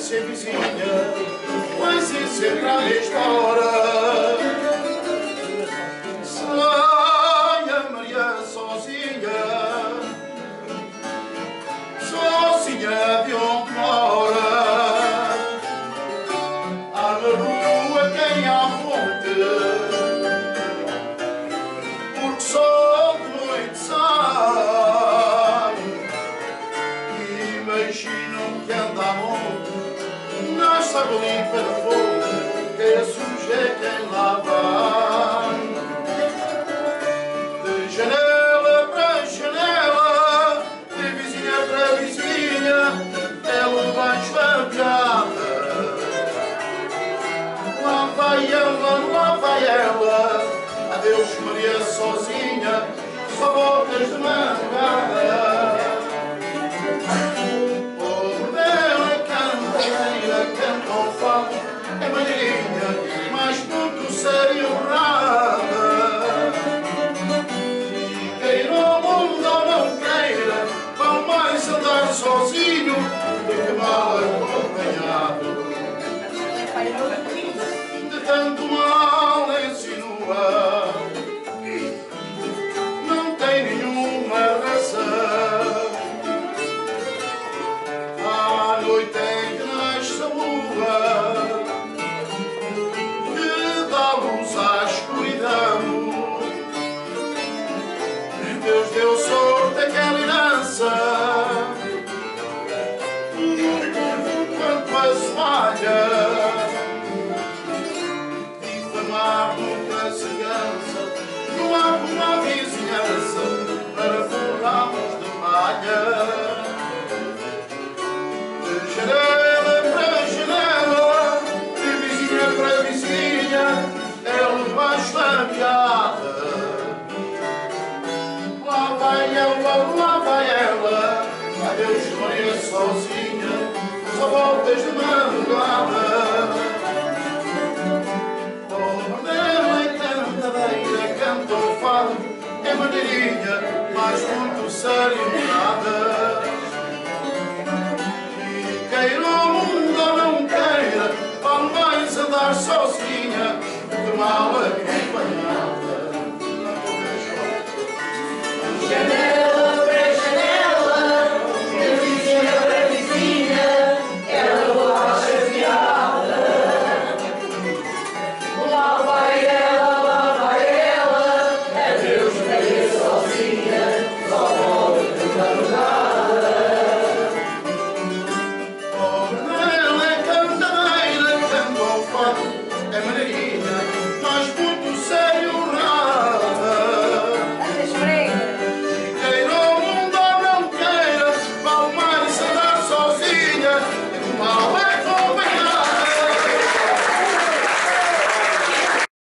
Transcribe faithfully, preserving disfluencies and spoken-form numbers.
ser vizinha, mas isso entra nesta hora. Sai a Maria sozinha, sozinha de onde mora. Há na rua quem há fonte, porque só de noite sai. Imaginam que anda a monte, nasce a limpa de fogo, que é suja quem lá vai. De janela para janela, de vizinha para vizinha, ela baixo a piada. Lá vai ela, lá vai ela, adeus Maria sozinha, só voltas de madrugada. É maneirinha, mas muito séria e honrada. E queira o mundo ou não queira, vão mais andar sozinho do que mal acompanhado. De tanto mal insinua, não tem nenhuma razão. À noite é que nasce a lua, Deus deu sorte àquela herança, quanto a falha, difamar nunca se cansa, não há como a vizinhança para forrarmos de malha. De janela para janela, de vizinha para vizinha, ela debaixo da piada. Lá vai ela, lá vai ela, adeus Maria sozinha, só voltas de madrugada. Pobre dela é cantadeira, canta o fado, é maneirinha, mas muito séria e nada. E queira o mundo ou não queira, vale mais andar sozinha do que mal a